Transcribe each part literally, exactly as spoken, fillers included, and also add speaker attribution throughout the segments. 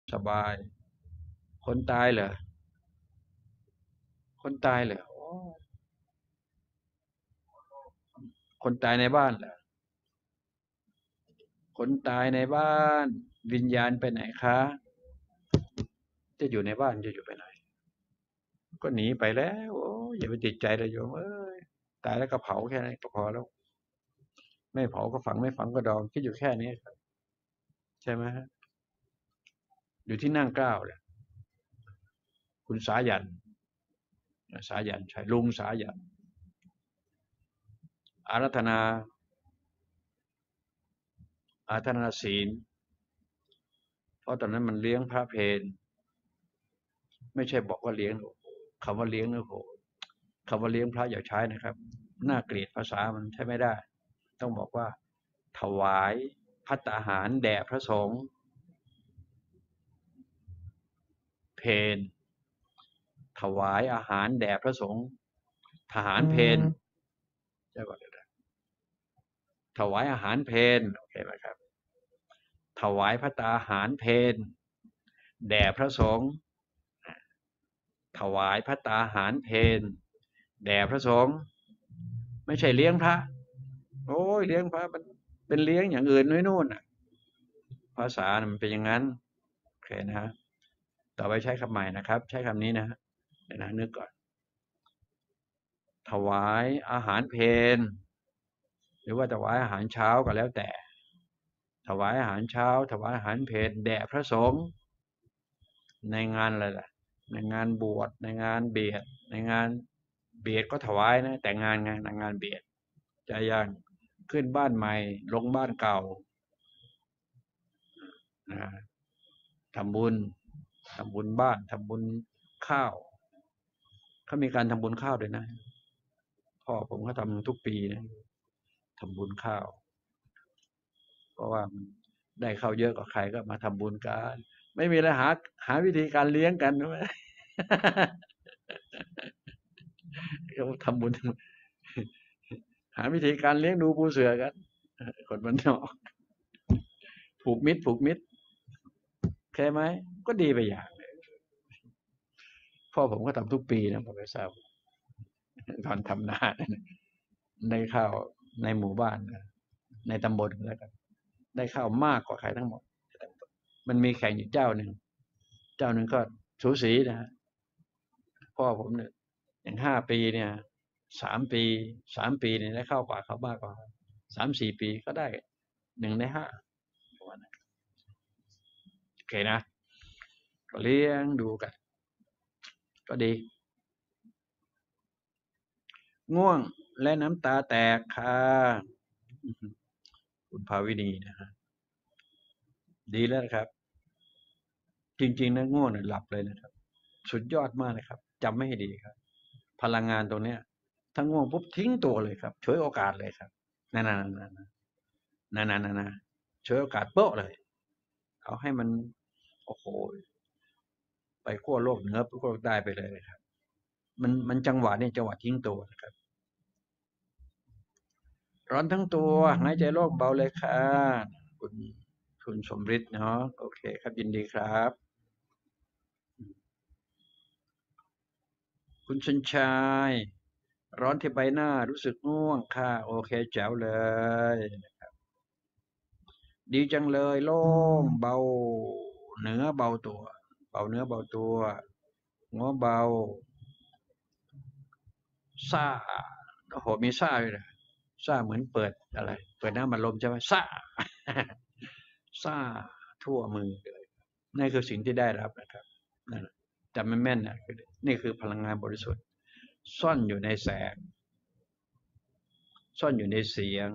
Speaker 1: สบายคนตายเหรอคนตายเหรอโอ้คนตายในบ้านเหรอคนตายในบ้านวิญญาณไปไหนคะจะอยู่ในบ้านจะอยู่ไปไหนก็หนีไปแล้วโอ้ยอย่าไปติดใจเลยโยมเอ้ยตายแล้วก็เผาแค่นั้นก็พอแล้วไม่เผาก็ฝังไม่ฝังก็ดองคิดอยู่แค่นี้ครับใช่ไหมฮะอยู่ที่นั่งเกล้าเนี่ยคุณสายันสายันใช่ลุงสายันอารัธนาอารัธนาศีลเพราะตอนนั้นมันเลี้ยงพระเพลไม่ใช่บอกว่าเลี้ยงคำว่าเลี้ยงนะโหคำว่าเลี้ยงพระอย่าใช้นะครับน่าเกลียดภาษามันใช้ไม่ได้ต้องบอกว่าถวายภัตตาหารแด่พระสงฆ์เพลถวายอาหารแด่พระสงฆ์ทหารเพลใช่ป่ะถวายอาหารเพลโอเคไหมครับถวายภัตตาหารเพลแด่พระสงฆ์ถวายภัตตาหารเพลแด่พระสงฆ์ไม่ใช่เลี้ยงพระโอ้ยเลี้ยงพระมันเป็นเลี้ยงอย่างอื่นไว้นู่นน่ะภาษามันเป็นอย่างนั้นโอเคนะฮะต่อไปใช้คำใหม่นะครับใช้คำนี้นะฮะเดี๋ยวนะนึกก่อนถวายอาหารเพลหรือว่าถวายอาหารเช้าก็แล้วแต่ถวายอาหารเช้าถวายอาหารเพลแด่พระสงฆ์ในงานอะไรล่ะในงานบวชในงานเบียดในงานเบียดก็ถวายนะแต่งงานไงในงานเบียดจะยังขึ้นบ้านใหม่ลงบ้านเก่านะทำบุญทำบุญบ้านทำบุญข้าวเขามีการทำบุญข้าวด้วยนะพ่อผมก็ทำทุกปีนะทำบุญข้าวเพราะว่าได้ข้าวเยอะกว่าใครก็มาทำบุญกันไม่มีอะไรหาหาวิธีการเลี้ยงกันใช่ไหมเขาทำบุญหาวิธีการเลี้ยงดูปูเสือกันคนมันนอกผูกมิตรผูกมิตรใช่ไหมก็ดีไปอย่างเลยพ่อผมก็ทำทุกปีนะผมไม่ทราบตอนทำนาได้ข้าวในหมู่บ้านในตำบลแล้วกันได้ข้าวมากกว่าใครทั้งหมดมันมีแข่งอยู่เจ้าหนึ่งเจ้าหนึ่งก็สูสีนะฮะพ่อผมเนี่ยอย่างห้าปีเนี่ยสามปีสามปีเนี่ยได้เข้ากว่าเขามากกว่าสามสี่ปีก็ได้หนึ่งในห้าโอเคนะก็เลี้ยงดูกันก็ดีง่วงและน้ำตาแตกค่ะคุณภาวินีนะฮะดีแล้วนะครับจริงๆนะง่วงเนี่ยหลับเลยนะครับสุดยอดมากเลยครับจำไม่ให้ดีครับพลังงานตรงเนี้ยถ้าง่วงปุ๊บทิ้งตัวเลยครับฉวยโอกาสเลยครับนั่นๆๆๆนั่นๆๆๆฉวยโอกาสโป๊ะเลยเอาให้มันโอ้โหไปขั้วโลกเหนือไปขั้วโลกใต้ไปเลยครับมันมันจังหวะเนี่ยจังหวะทิ้งตัวนะครับร้อนทั้งตัวหายใจโล่งเบาเลยค่ะคุณคุณสมฤทธิ์เนาะโอเคครับยินดีครับคุณชันชัยร้อนที่ใบหน้ารู้สึกง่วงค่ะโอเคแจ๋วเลยดีจังเลยโล่งเบาเนื้อเบาตัวเบาเนื้อเบาตัวหัวเบาซ่าโอ้โหมีซ่าด้วยนะซ่าเหมือนเปิดอะไรเปิดน้ำมันลมใช่ไหมซ่าซ่าทั่วมือเลยนี่คือสิ่งที่ได้รับนะครับนั่นจำไม่แม่นนะนี่คือพลังงานบริสุทธิ์ซ่อนอยู่ในแสงซ่อนอยู่ในเสียง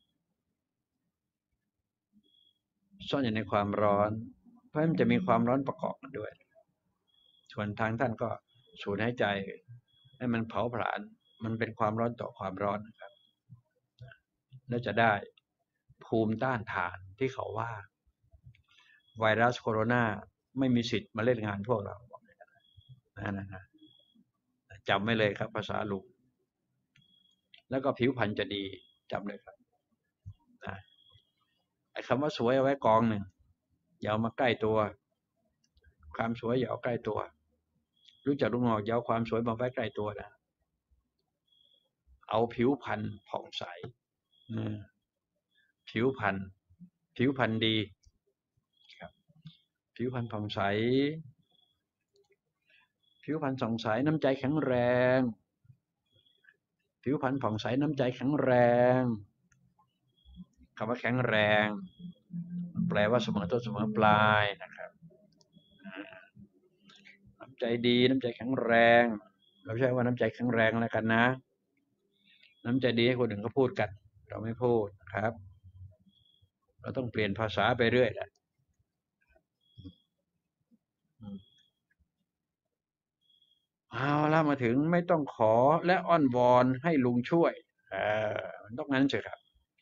Speaker 1: ซ่อนอยู่ในความร้อนเพราะมันจะมีความร้อนประกอบกันด้วยส่วนทางท่านก็สูดหายใจให้มันเผาผลาญมันเป็นความร้อนต่อความร้อนนะครับแล้วจะได้ภูมิต้านทานที่เขาว่าไวรัสโคโรนาไม่มีสิทธิ์มาเล่นงานพวกเรานะนะนะจำไม่เลยครับภาษาลุงแล้วก็ผิวพรรณจะดีจำเลยครับนะไอ้คำว่าสวยเอาไว้กองหนึ่งอย่าเอามาใกล้ตัวความสวยอย่าเอาใกล้ตัวรู้จักลุงหงอกอย่าเอาความสวยมาไว้ใกล้ตัวนะเอาผิวพรรณผ่องใสผิวพรรณผิวพรรณดีครับผิวพรรณผ่องใสผิวพรรณผ่องใสน้ำใจแข็งแรงผิวพรรณผ่องใสน้ำใจแข็งแรงคำว่าแข็งแรงแปลว่าเสมอต้นเสมอปลายนะครับน้ำใจดีน้ำใจแข็งแรงเราใช้ว่าน้ำใจแข็งแรงแล้วกันนะน้ำใจดีให้คนอื่นเขาพูดกันเราไม่พูดนะครับเราต้องเปลี่ยนภาษาไปเรื่อยแหละเอาละมาถึงไม่ต้องขอและอ้อนวอนให้ลุงช่วยเออมันต้องนั้นเฉยครับ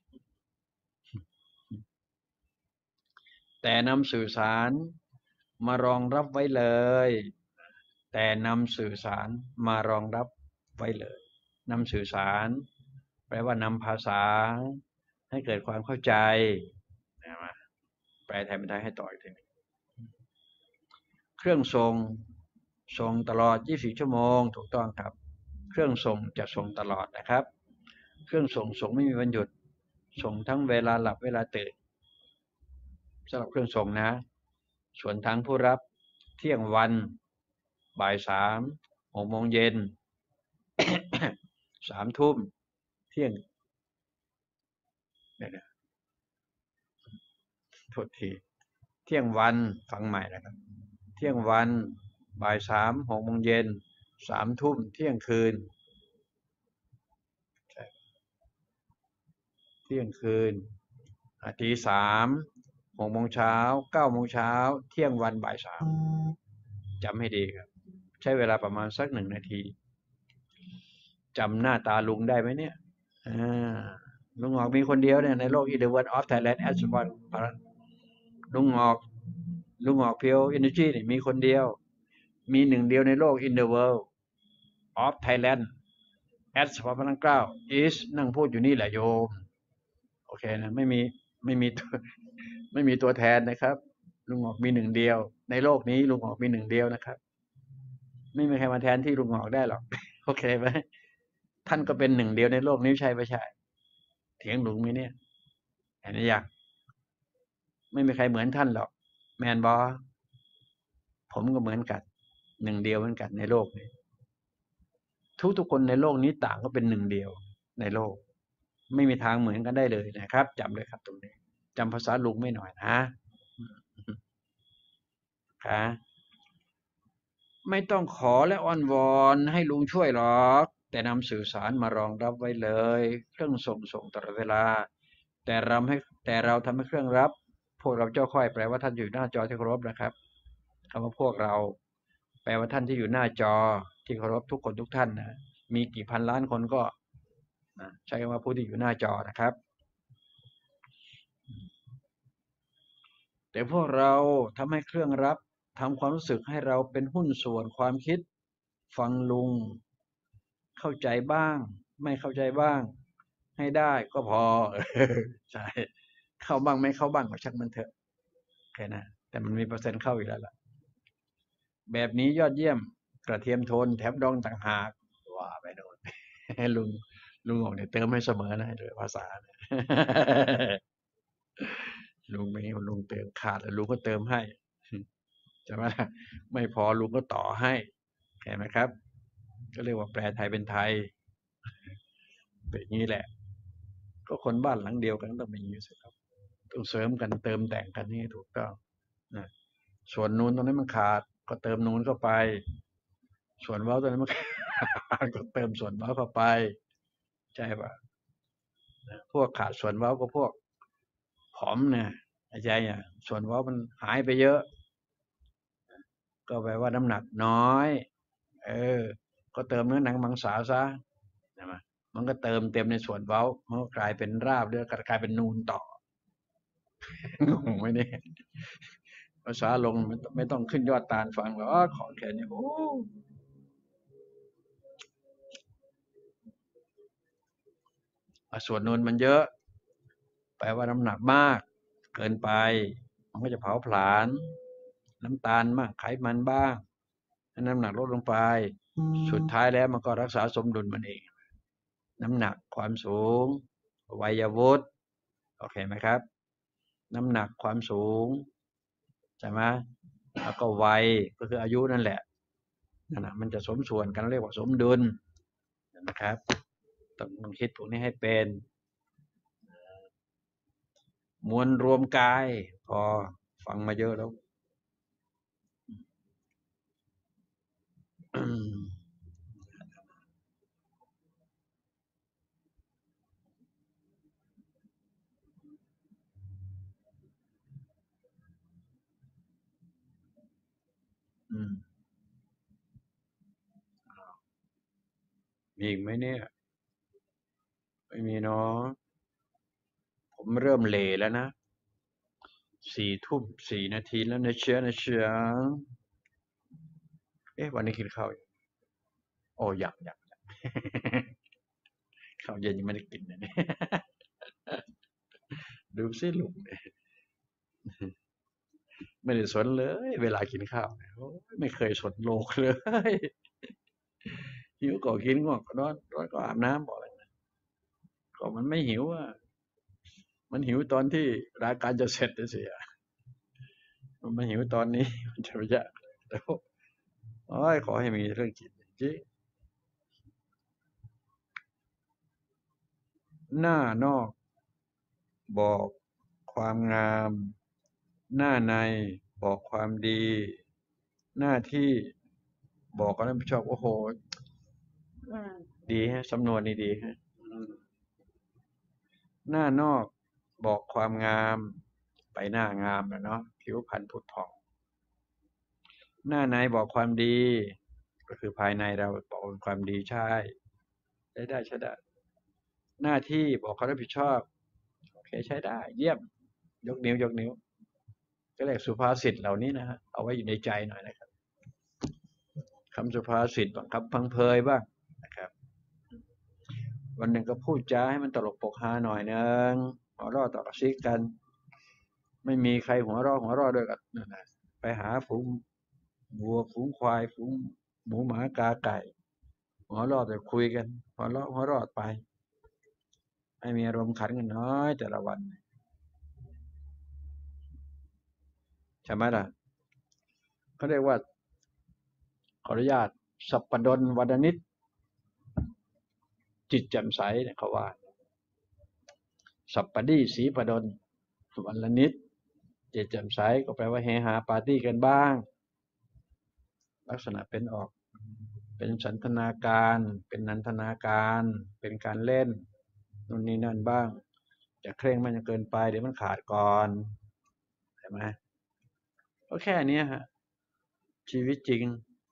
Speaker 1: แต่นำสื่อสารมารองรับไว้เลยแต่นำสื่อสารมารองรับไว้เลยนำสื่อสารแปลว่านำภาษาให้เกิดความเข้าใจนะมาแปลไทยเป็นไทยให้ต่ออีกทีนึงเครื่องส่งส่งตลอดยี่สิบสี่ชั่วโมงถูกต้องครับเครื่องส่งจะส่งตลอดนะครับเครื่องส่งส่งไม่มีวันหยุดส่งทั้งเวลาหลับเวลาตื่นสำหรับเครื่องส่งนะส่วนทางผู้รับเที่ยงวันบ่ายสามหกโมงเย็นสามทุ่มเที่ยงเนี่ยนะโทษทีเที่ยงวันฟังใหม่นะครับเที่ยงวันบ่ายสามหกโมงเย็นสามทุ่มเที่ยงคืนเที่ยงคืนตีสามหกโมงเช้าเก้าโมงเช้าเที่ยงวันบ่ายสามจำให้ดีครับใช้เวลาประมาณสักหนึ่งนาทีจำหน้าตาลุงได้ไหมเนี่ยลุงหงอกมีคนเดียวเนี่ยในโลก in the world of Thailand as one ลุงหงอกลุงหงอกเพียวเอเนจีเนี่ยมีคนเดียวมีหนึ่งเดียวในโลก in the world of Thailand as พระพระนั่งเกล้า is นั่งพูดอยู่นี่แหละโยมโอเคนะไม่มีไม่มีตัวไม่มีตัวแทนนะครับลุงหงอกมีหนึ่งเดียวในโลกนี้ลุงหงอกมีหนึ่งเดียวนะครับไม่มีใครมาแทนที่ลุงหงอกได้หรอกโอเคไหมท่านก็เป็นหนึ่งเดียวในโลกนี้ใช่ไม่ใช่เถียงลุงไหมเนี่ยเห็นไหมยังไม่มีใครเหมือนท่านหรอกแมนบอผมก็เหมือนกันหนึ่งเดียวเหมือนกันในโลกนี้ทุกทุกคนในโลกนี้ต่างก็เป็นหนึ่งเดียวในโลกไม่มีทางเหมือนกันได้เลยนะครับจำเลยครับตรงนี้จำภาษาลุงไม่หน่อยนะครับไม่ต้องขอและอ้อนวอนให้ลุงช่วยหรอกแต่นำสื่อสารมารองรับไว้เลยเครื่องส่งส่งตลอดเวลาแต่เราให้แต่เราทำให้เครื่องรับพวกเราเจ้าค่อยแปลว่าท่านอยู่หน้าจอที่เคารพนะครับคำว่าพวกเราแปลว่าท่านที่อยู่หน้าจอที่เคารพทุกคนทุกท่านนะมีกี่พันล้านคนก็ใช้คำว่าผู้ที่อยู่หน้าจอนะครับแต่พวกเราทำให้เครื่องรับทำความรู้สึกให้เราเป็นหุ้นส่วนความคิดฟังลุงเข้าใจบ้างไม่เข้าใจบ้างให้ได้ก็พอใช่เข้าบ้างไม่เข้าบ้างก็ช่างมันเถอะแค่นั้นแต่มันมีเปอร์เซ็นต์เข้าอยู่แล้วล่ะแบบนี้ยอดเยี่ยมกระเทียมโทนแถมดองต่างหากว่าไปโดนลุงลุงบอกเนี่ยเติมให้เสมอนะโดยภาษาลุงไม่ลุงเติมขาดแล้วลุงก็เติมให้ใช่ไหมไม่พอลุงก็ต่อให้เห็นไหมครับก็เรียกว่าแปลไทยเป็นไทยเป็นอย่างนี้แหละก็คนบ้านหลังเดียวกันต้องเป็นอย่างนี้สิครับต้องเสริมกันเติมแต่งกันนี่ถูกต้องนะส่วนนูนตรงนี้มันขาดก็เติมนูนเข้าไปส่วนเว้าตรงนี้มันขาดก็เติมส่วนเว้าเข้าไปใช่ป่ะพวกขาดส่วนเว้าก็พวกผอมเนี่ยใจอ่ะส่วนเว้ามันหายไปเยอะก็แปลว่าน้ำหนักน้อยเออก็เติมเนื้อหนังมังสาซะใช่ไหมมันก็เติมเต็มในส่วนเว้ามันก็กลายเป็นราบเรื่อกลายเป็นนูนต่องงไหมเนี่ยภาษาลงไม่ต้องขึ้นยอดตาลฟังหรอกขอแค่นี้โอ้ส่วนนูนมันเยอะแปลว่าน้ำหนักมากเกินไปมันก็จะเผาผลาญน้ำตาลบ้างไขมันบ้างให้น้ำหนักลดลงไปสุดท้ายแล้วมันก็รักษาสมดุลมันเองน้ำหนักความสูงวัยวุฒิโอเคไหมครับน้ำหนักความสูงใช่ไหมแล้วก็วัยก็คืออายุนั่นแหละนั่นนะมันจะสมส่วนกันเรียกว่าสมดุลนะครับต้องต้องคิดพวกนี้ให้เป็นมวลรวมกายพอฟังมาเยอะแล้วอืมมีอีกไหมเนี่ยไม่มีเนาะผมเริ่มเหล่แล้วนะสี่ทุ่มสี่นาทีแล้วนะเชียนะเชียเอ๊ะวันนี้กินข้าวยังโอ้ยังยังยังข้าวเย็นยังไม่ได้กินเลยเนี่ยดูสิลุงเนี่ยไม่ได้สนเลยเวลากินข้าวเนี่ยโอ้ยไม่เคยสนโลกเลยหิวก็กินง่วงก็นอนนอนก็อาบน้ำบอกเลยนะก็มันไม่หิวอ่ะมันหิวตอนที่รายการจะเสร็จเสียมันไม่หิวตอนนี้มันจะไม่ยากแล้วโอ้ยขอให้มีเรื่องกินจริงหน้านอกบอกความงามหน้าในบอกความดีหน้าที่บอกกับรับผิดชอบโอ้โหดีฮะสำนวนนี้ดีฮะหน้านอกบอกความงามไปหน้างามแล้วเนาะผิวพรรณผุดผ่องหน้าในบอกความดีก็คือภายในเราบอกความดีใช่ใช้ได้ใช้ได้หน้าที่บอกความรับผิดชอบโอเคใช้ได้เยี่ยมยกนิ้วยกนิ้วก็เรียกสุภาษิตเหล่านี้นะฮะเอาไว้อยู่ในใจหน่อยนะครับคำสุภาษิตบางคำพังเพยบ้างนะครับวันหนึ่งก็พูดจาให้มันตลกปกฮาหน่อยนึงหัวเราะต่อกระซิกกันไม่มีใครหัวเราะหัวเราะด้วยกันนั่นนะไปหาฝูงวัวฝูงควายฝูงหมูหมากาไก่หัวเราะแต่คุยกันหัวเราะหัวเราะไปให้มีอารมณ์ขันกันน้อยแต่ละวันใช่ไหมล่ะเขาเรียกว่าขออนุญาตสัปปดนวดนิชจิตแจ่มใสเนี่ยเขาว่าสัปปดีสีปดลวันละนิดจิตแจ่มใสก็แปลว่าเฮฮาปาร์ตี้กันบ้างลักษณะเป็นออกเป็นสันทนาการเป็นนันทนาการเป็นการเล่นนู่นนี่นั่นบ้างจะเคร่งมันจะเกินไปเดี๋ยวมันขาดก่อนใช่ไหมก็แค่นี้ฮะชีวิตจริง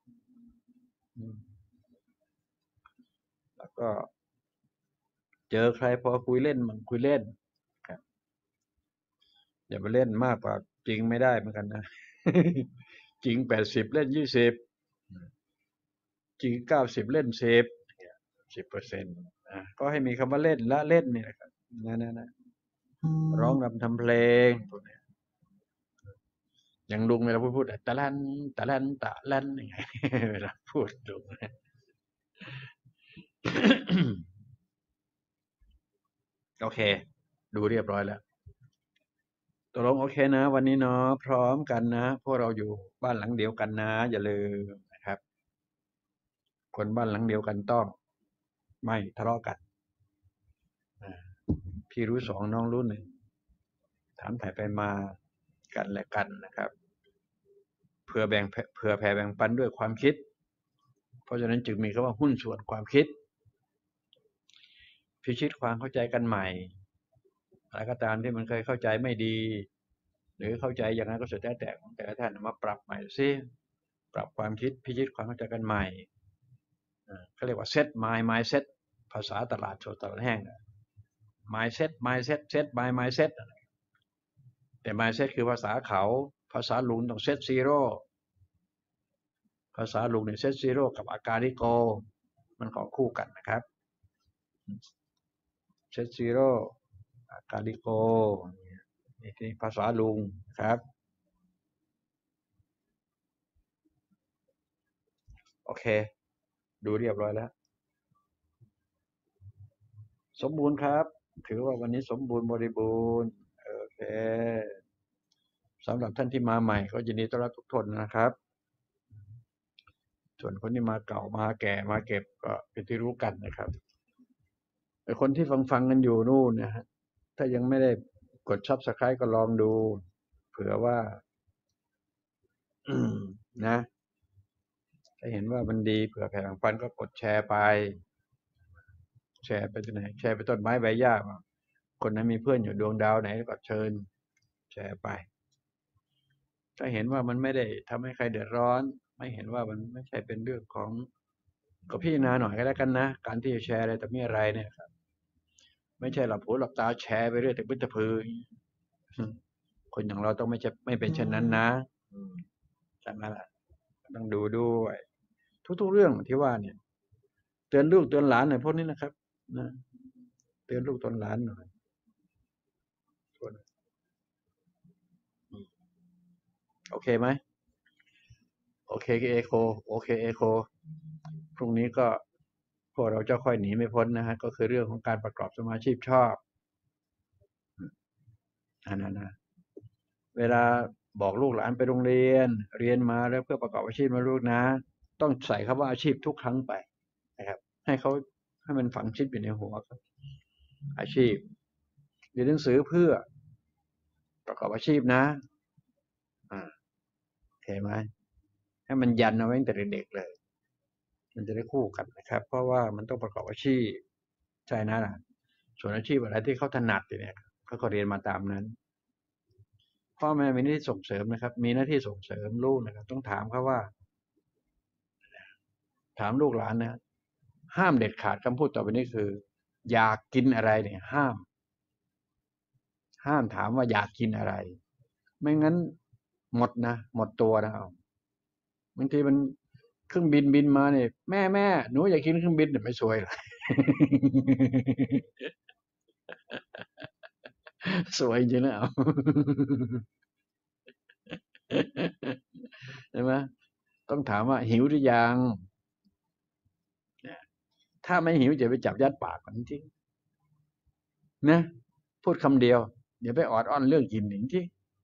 Speaker 1: แล้วก็เจอใครพอคุยเล่นมันคุยเล่นครับอย่าไปเล่นมากกว่าจริงไม่ได้เหมือนกันนะจริงแปดสิบเล่นยี่สิบจริงเก้าสิบเล่นสิบสิบเปอร์เซ็นต์อ่ะก็ให้มีคำว่าเล่นละเล่นนี่แหละครับนะนะนะร้องรำทำเพลงพวกนี้อย่างลุงเวลาพูดพูดตะลันตะลันตะลันยังไงเวลาพูดลุงโอเคดูเรียบร้อยแล้วตกลงโอเคนะวันนี้เนาะพร้อมกันนะพวกเราอยู่บ้านหลังเดียวกันนะอย่าลืมนะครับคนบ้านหลังเดียวกันต้องไม่ทะเลาะกันพี่รู้สองน้องรู้หนึ่งถามถ่ายไปมากันและกันนะครับเพื่อแบ่งเพื่อแผ่แบ่งปันด้วยความคิดเพราะฉะนั้นจึงมีคำว่าหุ้นส่วนความคิดพิชิตความเข้าใจกันใหม่อะไรก็ตามที่มันเคยเข้าใจไม่ดีหรือเข้าใจอย่างนั้นก็สุดแท้แต่ของแต่ละท่านมาปรับใหม่ซิปรับความคิดพิชิตความเข้าใจกันใหม่เขาเรียกว่าเซต mind mindset ภาษาตลาดโชตลาดแห้ง mindset mindset set by mindset แต่ mindset คือภาษาเขาภาษาลุงต้อง set zero ภาษาลุงเนี่ย set zero กับอาการิโกมันของคู่กันนะครับ set zero อาการิโกนี่ที่ภาษาลุงครับโอเค ดูเรียบร้อยแล้ว สมบูรณ์ครับ ถือว่าวันนี้สมบูรณ์บริบูรณ์โอเคสำหรับท่านที่มาใหม่ก็ยินดีต้อนรับทุกคนนะครับ ส่วนคนที่มาเก่ามาแก่มาเก็บก็เป็นที่รู้กันนะครับไอ้คนที่ฟังฟังกันอยู่นู่นนะฮะถ้ายังไม่ได้กด Subscribe ก็ลองดู เผื่อว่านะถ้าเห็นว่ามันดีเผื่อแผ่แบ่งปันก็กดแชร์ไป แชร์ไปที่ไหนแชร์ไปต้นไม้ใบหญ้าคนนั้นมีเพื่อนอยู่ดวงดาวไหนก็เชิญแชร์ไปถ้าเห็นว่ามันไม่ได้ทำให้ใครเดือดร้อนไม่เห็นว่ามันไม่ใช่เป็นเรื่องของก็พิจารณาหน่อยก็แล้วกันนะการที่จะแชร์อะไรแต่ไม่อะไรเนี่ยครับไม่ใช่หลับหูหลับตาแชร์ไปเรื่อยแต่พึ่งแต่พือคนอย่างเราต้องไม่ใช่ไม่เป็นเช่นนั้นนะใช่ไหมล่ะต้องดูด้วยทุกๆเรื่องที่ว่าเนี่ยเตือนลูกเตือนหลานหน่อยพวกนี้นะครับนะเตือนลูกเตือนหลานหน่อยโอเคไหมโอเคเอโคโอเคเอโคพรุ่งนี้ก็พวกเราจะค่อยหนีไม่พ้นนะฮะก็คือเรื่องของการประกอบสมาชีพชอบอันนั้นนะเวลาบอกลูกหลานไปโรงเรียนเรียนมาแล้วเพื่อประกอบอาชีพมาลูกนะต้องใส่คำว่าอาชีพทุกครั้งไปนะครับให้เขาให้มันฝังชิดอยู่ในหัวครับอาชีพเรียนหนังสือเพื่อประกอบอาชีพนะอ่าเห็นไหมให้มันยันเอาไว้ตั้งแต่เด็กๆเลยมันจะได้คู่กันนะครับเพราะว่ามันต้องประกอบอาชีพใช่นะส่วนอาชีพอะไรที่เขาถนัดเนี่ยเขาก็เรียนมาตามนั้นพ่อแม่มีหน้าที่ส่งเสริมนะครับมีหน้าที่ส่งเสริมลูกนะครับต้องถามเขาว่าถามลูกหลานนะห้ามเด็ดขาดคำพูดต่อไปนี้คืออยากกินอะไรเนี่ยห้ามห้ามถามว่าอยากกินอะไรไม่งั้นหมดนะหมดตัวนะเอาบางทีมันเครื่องบินบินมาเนี่ยแม่แม่หนูอยากกินเครื่องบินแต่ไม่สวยเลยสวยจริงนะเอาใช่ไหมต้องถามว่าหิวหรือยังถ้าไม่หิวจะไปจับยัดปากมันจริงนะพูดคำเดียวเดี๋ยวไปออดอ้อนเรื่องกินหนิงที่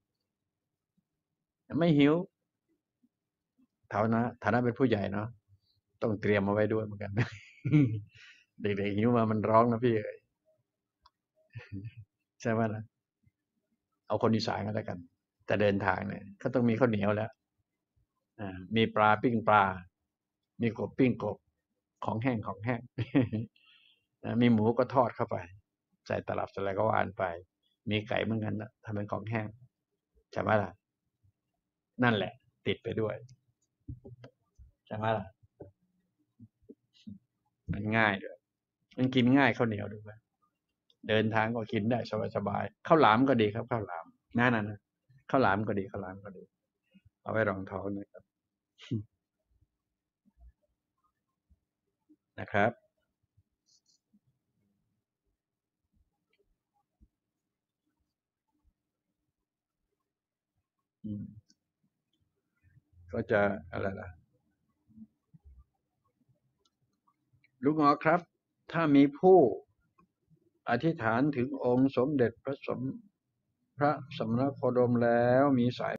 Speaker 1: ไม่หิวฐานะฐานะเป็นผู้ใหญ่เนาะต้องเตรียมมาไว้ด้วยเหมือนกันเด็กๆหิวมามันร้องนะพี่เอ๋ยใช่ไหมล่ะเอาคนอีสานก็แล้วกันแต่เดินทางเนี่ยก็ต้องมีข้าวเหนียวแล้วอ่ามีปลาปิ้งปลามีกบปิ้งกบของแห้งของแห้งมีหมูก็ทอดเข้าไปใส่ตลับใส่อะไรก็ว่านไปมีไก่เหมือนกันนะทำเป็นของแห้งใช่ไหมล่ะนั่นแหละติดไปด้วยใช่ไหมล่ะมันง่ายด้วยมันกินง่ายข้าวเหนียวด้วยเดินทางก็กินได้สบายๆข้าวหลามก็ดีครับข้าวหลามนั่นน่ะนะข้าวหลามก็ดีข้าวหลามก็ดีเอาไว้รองท้องนะครับนะครับอืมก็จะอะไรล่ะลูกหมอครับถ้ามีผู้อธิษฐานถึงองค์สมเด็จพระสมพระสมณโคดมแล้วมีสาย